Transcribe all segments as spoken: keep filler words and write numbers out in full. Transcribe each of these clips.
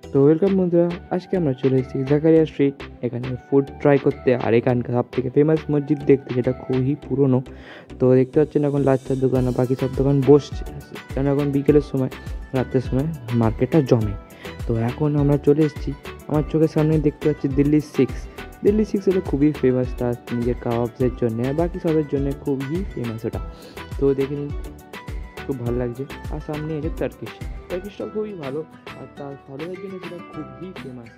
তো ওয়েলকাম বন্ধুরা, আজকে আমরা চলে এসেছি জাকারিয়া স্ট্রিট এখানে ফুড ট্রাই করতে আর এখানকার সব থেকে ফেমাস মসজিদ দেখতে, যেটা খুবই পুরনো। তো দেখতে পাচ্ছেন এখন লাচ্চার দোকান আর বাকি সব দোকান বসছে, কারণ এখন বিকেলের সময়, রাতের সময় মার্কেটটা জমে। তো এখন আমরা চলে এসেছি, আমার চোখের সামনে দেখতে পাচ্ছি দিল্লি সিক্স। দিল্লি সিক্স হলো খুবই ফেমাস তার নিজের কাবাবসের জন্যে আর বাকি সবের জন্যে খুবই ফেমাস ওটা। তো দেখে নিন, খুব ভালো লাগছে। আর সামনে এসে টার্কিশ টার্কিশটা খুবই ভালো, আর তার ফলোয়ের জন্য সেটা খুবই ফেমাস।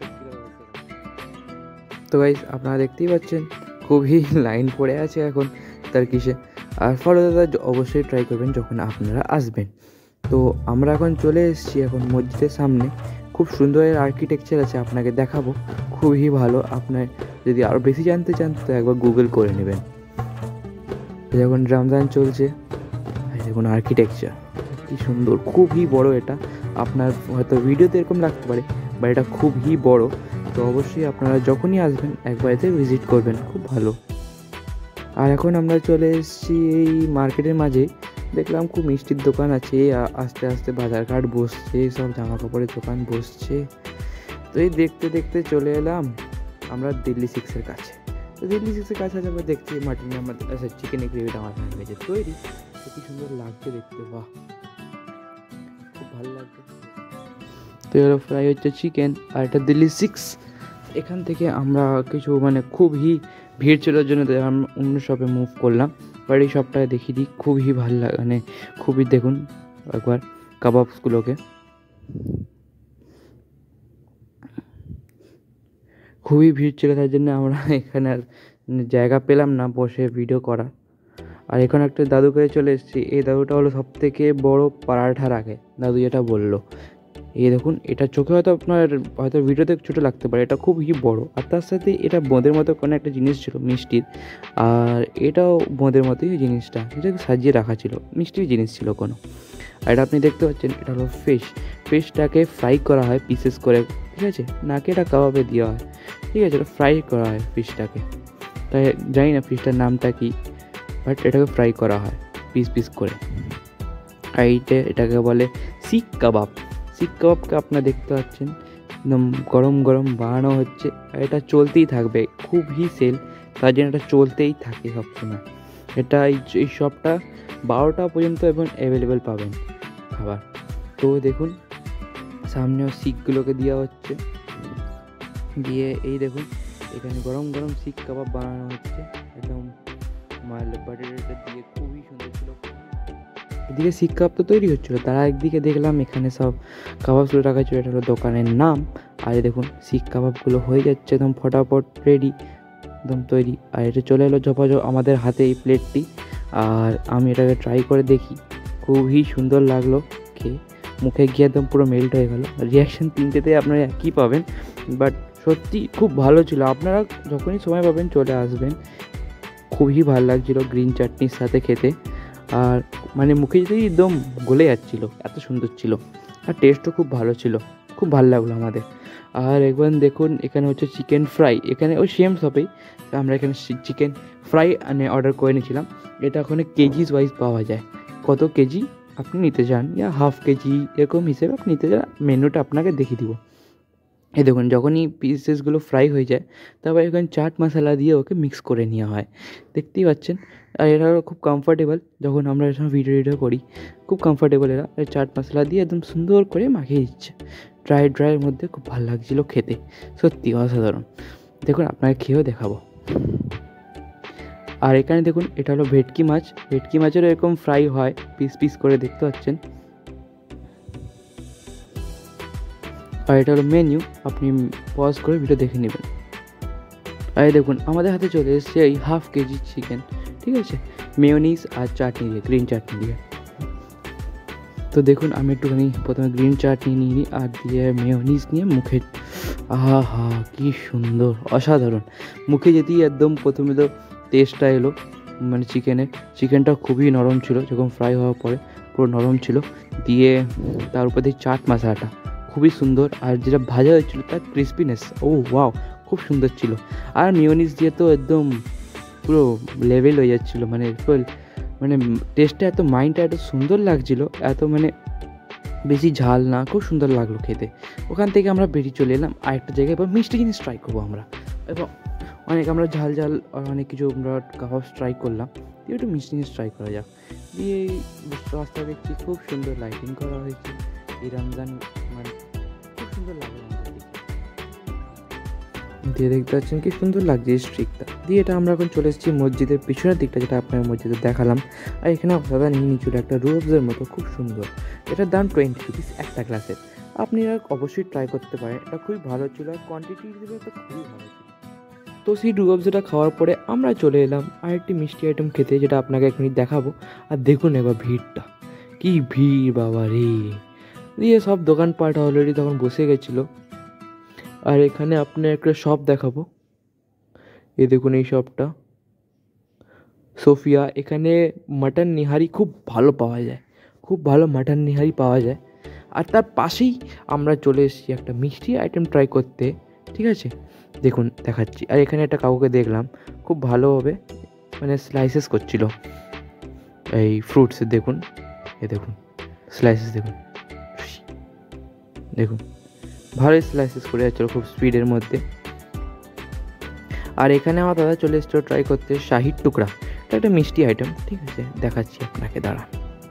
তো গাইস, আপনারা দেখতেই পাচ্ছেন খুবই লাইন পড়ে আছে এখন টার্কিশে। আর ফলো দাদা অবশ্যই ট্রাই করবেন যখন আপনারা আসবেন। তো আমরা এখন চলে এসেছি এখন মসজিদের সামনে। খুব সুন্দর আর্কিটেকচার আছে, আপনাকে দেখাবো, খুবই ভালো। আপনার যদি আরও বেশি জানতে চান তো একবার গুগল করে নেবেন। যখন রমজান চলছে, দেখুন আর্কিটেকচার কি সুন্দর, খুবই বড় এটা। আপনার হয়তো ভিডিওতে এরকম লাগতে পারে, বা এটা খুবই বড়। তো অবশ্যই আপনারা যখনই আসবেন একবার এতে ভিজিট করবেন, খুব ভালো। আর এখন আমরা চলে এসেছি এই মার্কেটের মাঝে। দেখলাম খুব মিষ্টির দোকান আছে, আস্তে আস্তে বাজার ঘাট বসছে, সব জামা কাপড়ের দোকান বসছে। তো এই দেখতে দেখতে চলে এলাম আমরা দিল্লি সিক্সের কাছে। তো দিল্লি সিক্সের কাছে আছে, আমরা দেখছি মাটন আমাদের চিকেনের গ্রেভিটা আমার হয়ে তৈরি। কি সুন্দর লাগছে দেখতে, বাহ, খুব ভালো লাগছে। তো এগুলো ফ্রাই হচ্ছে চিকেন, আর এটা দিল্লি সিক্স। এখান থেকে আমরা কিছু মানে খুবই ভিড় ছিল জন্য আমরা অন্য শপে মুভ করলাম। বাট এই শপটায় দেখিয়ে দিই, খুবই ভালো লাগে, মানে খুবই দেখুন একবার কাবাবসগুলোকে, খুবই ভিড় ছিল, তার জন্য আমরা এখানে আর জায়গা পেলাম না বসে ভিডিও করা। আর এখানে একটা দাদু কাছে চলে এসেছি। এই দাদুটা হলো সব থেকে বড়ো পরাঠা রাখে, দাদু যেটা বললো। এই দেখুন, এটা চোখে হয়তো আপনার হয়তো ভিডিওতে ছোটো লাগতে পারে, এটা খুবই বড়। আর তার সাথে এটা বোঁদের মতো কোনো একটা জিনিস ছিল মিষ্টির, আর এটাও বোঁদের মতোই জিনিসটা, এটাকে সাজিয়ে রাখা ছিল, মিষ্টির জিনিস ছিল কোনো। আর এটা আপনি দেখতে পাচ্ছেন, এটা হলো ফিশ। ফিশটাকে ফ্রাই করা হয় পিসেস করে, ঠিক আছে, নাকি এটা কাবাবে দেওয়া হয়, ঠিক আছে, এটা ফ্রাই করা হয় ফিশটাকে। তাই জানি না ফিশটার নামটা কি, বাট এটাকে ফ্রাই করা হয় পিস পিস করে। আর এইটা এটাকে বলে শিক কাবাব। শিক কাবাবকে আপনারা দেখতে পাচ্ছেন একদম গরম গরম বানানো হচ্ছে, আর এটা চলতেই থাকবে, খুবই সেল, তার জন্য এটা চলতেই থাকে সবসময়। এটা এই শপটা বারোটা পর্যন্ত এবং অ্যাভেলেবেল পাবেন খাবার। তো দেখুন সামনেও শিকগুলোকে দেওয়া হচ্ছে, দিয়ে এই দেখুন এখানে গরম গরম শিক কাবাব বানানো হচ্ছে, একদম মাল বাটারটা দিয়ে, খুবই সুন্দর ছিল। এদিকে শিক কাবাব তো তৈরি হচ্ছিলো, তারা একদিকে দেখলাম এখানে সব কাবাবগুলো রাখা ছিল, এটা হলো দোকানের নাম। আর দেখুন শিক কাবাবগুলো হয়ে যাচ্ছে একদম ফটাফট রেডি, একদম তৈরি। আর এটা চলে এলো ঝপাঝপ আমাদের হাতে এই প্লেটটি। আর আমি এটাকে ট্রাই করে দেখি, খুবই সুন্দর লাগলো খেয়ে, মুখে গিয়ে একদম পুরো মেল্ট হয়ে গেলো। রিয়াকশান তিনটেতে আপনারা একই পাবেন, বাট সত্যি খুব ভালো ছিল। আপনারা যখনই সময় পাবেন চলে আসবেন, খুবই ভালো লাগছিলো গ্রিন চাটনির সাথে খেতে। আর মানে মুখে যেতেই একদম গলে যাচ্ছিলো, এত সুন্দর ছিল। আর টেস্টও খুব ভালো ছিল, খুব ভালো লাগলো আমাদের। আর একবার দেখুন এখানে হচ্ছে চিকেন ফ্রাই, এখানে ওই সেম শপেই আমরা এখানে চিকেন ফ্রাই মানে অর্ডার করে নিয়েছিলাম। এটা ওখানে কেজিস ওয়াইজ পাওয়া যায়, কত কেজি আপনি নিতে চান, ইয়া হাফ কেজি এরকম হিসেবে আপনি নিতে চান, মেনুটা আপনাকে দেখিয়ে দিব। এই দেখুন যখনই পিসেসগুলো ফ্রাই হয়ে যায়, তারপর এখানে চাট মশলা দিয়ে ওকে মিক্স করে নেওয়া হয়, দেখতেই পাচ্ছেন। আর এরা খুব কমফর্টেবল, যখন আমরা এর সময় ভিডিও ভিডিও করি খুব কমফর্টেবল এরা। চাট মশলা দিয়ে একদম সুন্দর করে মাখিয়ে দিচ্ছে ড্রাই ড্রাইয়ের মধ্যে, খুব ভালো লাগছিলো খেতে, সত্যি অসাধারণ। দেখুন আপনাকে খেয়েও দেখাবো। আর এখানে দেখুন এটা হলো ভেটকি মাছ, ভেটকি মাছেরও এরকম ফ্রাই হয় পিস পিস করে, দেখতে পাচ্ছেন। আর এটা হলো মেনু, আপনি পজ করে ভিডিও দেখে নেবেন। আর দেখুন আমাদের হাতে চলে এসেছে এই হাফ কেজি চিকেন, ঠিক আছে, মেয়োনিজ আর চাটনি দিয়ে, গ্রিন চাটনি দিয়ে। তো দেখুন আমি একটুখানি প্রথমে গ্রিন চাটনি নিয়ে নিই, আর দিয়ে মেয়োনিজ নিয়ে মুখে, আহা হা কী সুন্দর, অসাধারণ। মুখে যেতেই একদম প্রথমে তো টেস্টটা এলো, মানে চিকেনের, চিকেনটা খুবই নরম ছিল, যখন ফ্রাই হওয়ার পরে পুরো নরম ছিল। দিয়ে তার উপর দিয়ে চাট মশলাটা খুবই সুন্দর, আর যেটা ভাজা হয়েছিলো তার ক্রিস্পিনেস, ও ওয়াও, খুব সুন্দর ছিল। আর মেয়োনিজ দিয়ে তো একদম পুরো লেভেল হয়ে যাচ্ছিলো, মানে মানে টেস্টটা এত, মাইন্ডটা এত সুন্দর লাগছিলো, এত মানে বেশি ঝাল না, খুব সুন্দর লাগলো খেতে। ওখান থেকে আমরা বেরিয়ে চলে এলাম আরেকটা জায়গায়, এবার মিষ্টি জিনিস ট্রাই করবো আমরা। এবং অনেক আমরা ঝাল ঝাল আর অনেক কিছু আমরা কাবাব ট্রাই করলাম, দিয়ে একটু মিষ্টি জিনিস ট্রাই করা যাক। দিয়ে এই রাস্তা দেখছি খুব সুন্দর লাইটিং করা হয়েছে এই রমজান, মানে খুব সুন্দর লাগলো আমাদের দেখে। দিয়ে দেখতে পাচ্ছেন কি সুন্দর লাগছে এই স্ট্রিকটা। দিয়ে এটা আমরা এখন চলে এসেছি মসজিদের পিছনের দিকটা, যেটা আপনার মসজিদে দেখালাম। আর এখানে দাদা নিয়ে নিচ্ছিল একটা রুবজের মতো, খুব সুন্দর। এটার দাম টোয়েন্টি রুপিস একটা গ্লাসের। আপনি অবশ্যই ট্রাই করতে পারেন, এটা খুবই ভালো ছিল আর কোয়ান্টিটি হিসেবে তো খুবই ভালো ছিল। তো সেই রুবজটা খাওয়ার পরে আমরা চলে এলাম আরেকটি মিষ্টি আইটেম খেতে, যেটা আপনাকে এখনই দেখাবো। আর দেখুন এবার ভিড়টা, কি ভিড় বাবা রে। দিয়ে সব দোকানপাট অলরেডি তখন বসে গেছিলো। আর এখানে আপনি একটা শপ দেখাবো, এই দেখুন এই শপটা সোফিয়া। এখানে মাটন নিহারি খুব ভালো পাওয়া যায়, খুব ভালো মাটন নিহারি পাওয়া যায়। আর তার পাশেই আমরা চলে এসেছি একটা মিষ্টি আইটেম ট্রাই করতে, ঠিক আছে দেখুন দেখাচ্ছি। আর এখানে একটা কাউকে দেখলাম খুব ভালোভাবে মানে স্লাইসেস করছিল এই ফ্রুটসের, দেখুন এ দেখুন স্লাইসেস দেখুন, দেখুন ভালোই স্লাইসেস করে যাচ্ছিলো খুব স্পিডের মধ্যে। আর এখানে আমার দাদা চলে এসেছিল ট্রাই করতে শাহির টুকরা, এটা একটা মিষ্টি আইটেম, ঠিক আছে দেখাচ্ছি আপনাকে দাঁড়ান।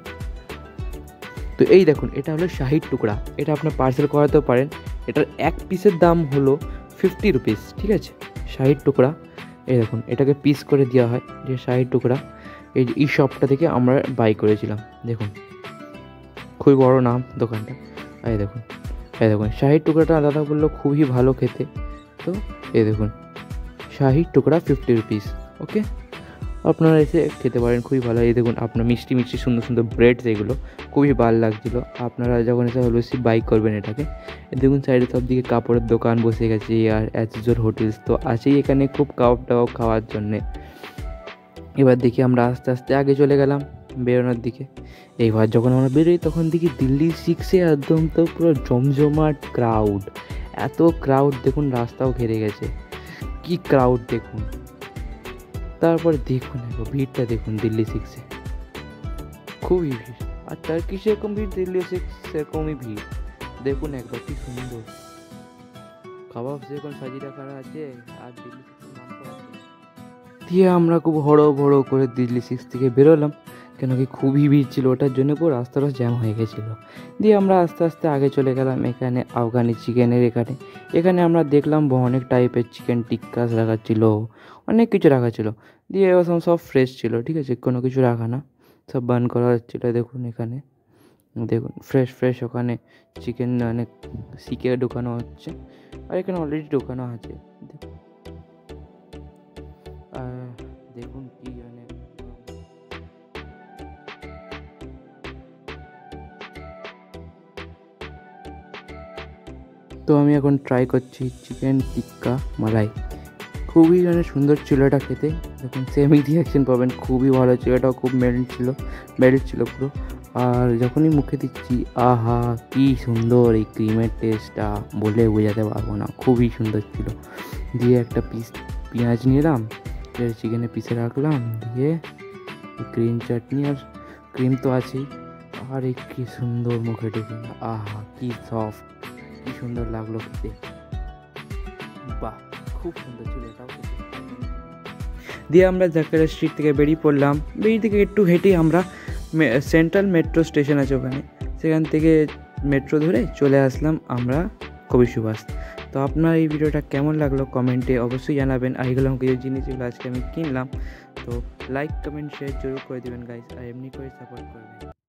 তো এই দেখুন এটা হলো শাহির টুকরা, এটা আপনার পার্সেল করাতেও পারেন। এটার এক পিসের দাম হলো ফিফটি রুপিস, ঠিক আছে শাহির টুকরা। এই দেখুন এটাকে পিস করে দেওয়া হয় যে শাহির টুকরা। এই এই শপটা থেকে আমরা বাই করেছিলাম, দেখুন খুবই বড় নাম দোকানটা। এই দেখুন এই দেখুন শাহির টুকরাটা দাদা বললো খুবই ভালো খেতে। তো এই দেখুন শাহির টুকরা ফিফটি রুপিস, ওকে আপনারা এসে খেতে পারেন, খুবই ভালো। এই দেখুন আপনার মিষ্টি মিষ্টি সুন্দর সুন্দর ব্রেডস, এগুলো খুবই ভালো লাগছিলো। আপনারা যখন এসে অবশ্যই বাই করবেন এটাকে। দেখুন সাইডে সব দিকে কাপড়ের দোকান বসে গেছে, আর অ্যাজুজোর হোটেলস তো আছেই এখানে খুব কাবাব টাবাব খাওয়ার জন্যে। এবার দেখি আমরা আস্তে আস্তে আগে চলে গেলাম বেরোনোর দিকে। এইবার যখন আমরা বেরোই তখন দেখি দিল্লি সিক্সে একদম তো পুরো জমজমাট ক্রাউড, এত ক্রাউড দেখুন রাস্তাও ঘেরে গেছে, কি ক্রাউড দেখুন। তারপরে দেখুন একবার ভিড়টা দেখুন দিল্লি সিক্সে, খুবই ভিড়। আর টার্কি সেরকম ভিড়, দিল্লি সিক্স সেরকমই ভিড়। দেখুন একবার কি সুন্দর কাবাব যেরকম সাজিয়ে রাখা আছে, আর দিল্লি সিক্সের নাম তো আছে। দিয়ে আমরা খুব হড়ো ভড়ো করে দিল্লি সিক্স থেকে বেরোলাম, কেন কি খুবই ভিড় ছিল, ওটার জন্য পুরো রাস্তাটা জ্যাম হয়ে গেছিলো। দিয়ে আমরা আস্তে আস্তে আগে চলে গেলাম এখানে আফগানি চিকেনের এখানে। এখানে আমরা দেখলাম অনেক টাইপের চিকেন টিক্কাস রাখা ছিল, অনেক কিছু রাখা ছিল। দিয়ে এবার সব ফ্রেশ ছিল, ঠিক আছে কোনো কিছু রাখা না, সব বার্ন করা হচ্ছিলো। দেখুন এখানে দেখুন ফ্রেশ ফ্রেশ ওখানে চিকেন অনেক শিকে ঢোকানো হচ্ছে, আর এখানে অলরেডি ঢোকানো আছে। আর দেখুন কি মানে তো আমি এখন ট্রাই করছি চিকেন টিক্কা মালাই, খুবই মানে সুন্দর ছিল এটা খেতে। দেখুন সেম রিয়াকশন পাবেন, খুবই ভালো ছিল, এটাও খুব মেল্ট ছিল, মেল্ট ছিল পুরো। আর যখনই মুখে দিচ্ছি আহা কি সুন্দর এই ক্রিমের টেস্টটা, বলে বোঝাতে পারবো না, খুবই সুন্দর ছিল। দিয়ে একটা পিস পেঁয়াজ নিলাম, চিকেনে পিসে রাখলাম, দিয়ে গ্রিন চাটনি আর ক্রিম তো আছেই, আর এই কি সুন্দর মুখে ঢুকে, আহা কি সফট, কি সুন্দর লাগলো খেতে, বাহ খুব সুন্দর ছিল এটাও। দিয়ে আমরা জাকারিয়া স্ট্রিট থেকে বেরিয়ে পড়লাম, বেরিয়ে থেকে একটু হেঁটেই আমরা সেন্ট্রাল মেট্রো স্টেশন আছে ওখানে, সেখান থেকে মেট্রো ধরে চলে আসলাম আমরা কবি সুভাষ। তো আপনার এই ভিডিওটা কেমন লাগলো কমেন্টে অবশ্যই জানাবেন। আর এগুলো কিছু জিনিস যেগুলো আজকে আমি কিনলাম, তো লাইক কমেন্ট শেয়ার জরুর করে দেবেন গাইস, আর এমনি করে সাপোর্ট করবেন।